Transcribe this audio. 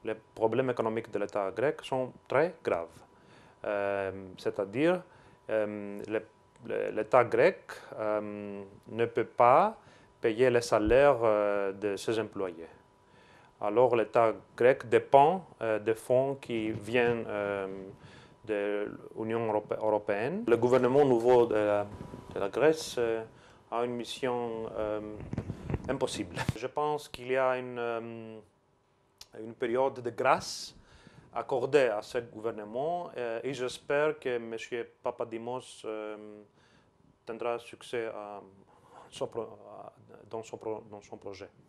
les problèmes économiques de l'État grec sont très graves. C'est-à-dire, l'État grec ne peut pas payer les salaires de ses employés. Alors l'État grec dépend des fonds qui viennent de l'Union européenne. Le gouvernement nouveau de la Grèce a une mission impossible. Je pense qu'il y a une période de grâce accordée à ce gouvernement et j'espère que M. Papadimos tiendra succès dans son projet.